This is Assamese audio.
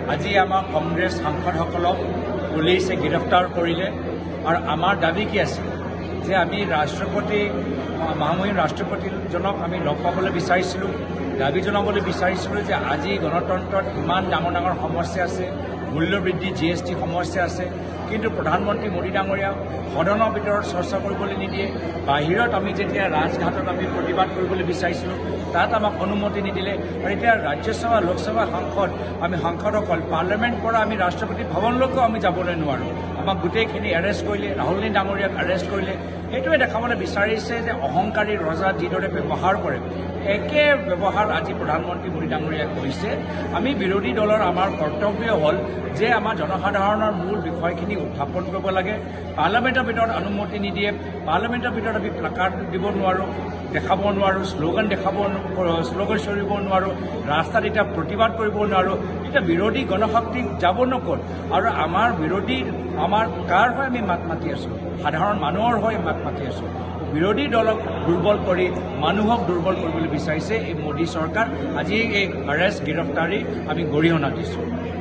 আজি আমাৰ কংগ্ৰেছ সাংসদসকলক পুলিচে গ্ৰেপ্তাৰ কৰিলে আৰু আমাৰ দাবী কি আছে যে আমি ৰাষ্ট্ৰপতি মহামহিম ৰাষ্ট্ৰপতিজনক আমি লগ পাবলৈ বিচাৰিছিলোঁ, দাবী জনাবলৈ বিচাৰিছিলোঁ যে আজি গণতন্ত্ৰত ইমান ডাঙৰ ডাঙৰ সমস্যা আছে, মূল্যবৃদ্ধি GST সমস্যা আছে, কিন্তু প্ৰধানমন্ত্ৰী মোদী ডাঙৰীয়া সদনৰ ভিতৰত চৰ্চা কৰিবলৈ নিদিয়ে। বাহিৰত আমি যেতিয়া ৰাজঘাটত আমি প্ৰতিবাদ কৰিবলৈ বিচাৰিছিলোঁ তাত আমাক অনুমতি নিদিলে। আৰু এতিয়া ৰাজ্যসভা লোকসভা আমি সাংসদসকল পাৰ্লামেণ্ট পৰা আমি ৰাষ্ট্ৰপতি ভৱনলৈকো আমি যাবলৈ নোৱাৰোঁ। আমাক গোটেইখিনি এৰেষ্ট কৰিলে, ৰাহুল গান্ধী ডাঙৰীয়াক এৰেষ্ট কৰিলে। সেইটোৱে দেখাবলৈ বিচাৰিছে যে অহংকাৰী ৰজা যিদৰে ব্যৱহাৰ কৰে, একে ব্যৱহাৰ আজি প্ৰধানমন্ত্ৰী মোদী ডাঙৰীয়াই কৰিছে। আমি বিৰোধী দলৰ আমাৰ কৰ্তব্য হ'ল যে আমাৰ জনসাধাৰণৰ মূল বিষয়খিনি উত্থাপন কৰিব লাগে। পাৰ্লামেণ্টৰ ভিতৰত অনুমতি নিদিয়ে, পাৰ্লামেণ্টৰ ভিতৰত আমি প্লাকাৰ্ড দিব নোৱাৰোঁ, দেখাব নোৱাৰোঁ, শ্লোগান চৰিব নোৱাৰোঁ, ৰাস্তাত এতিয়া প্ৰতিবাদ কৰিব নোৱাৰোঁ। এতিয়া বিৰোধী গণশক্তিক যাব নক'ত আৰু আমাৰ বিৰোধী আমাৰ কাৰ হৈ আমি মাত মাতি আছোঁ, সাধাৰণ মানুহৰ হৈ মাত মাতি আছোঁ। বিৰোধী দলক দুৰ্বল কৰি মানুহক দুৰ্বল কৰিবলৈ বিচাৰিছে এই মোদী চৰকাৰ। আজি এই এৰেষ্ট গ্ৰেপ্তাৰী আমি গৰিহণা দিছোঁ।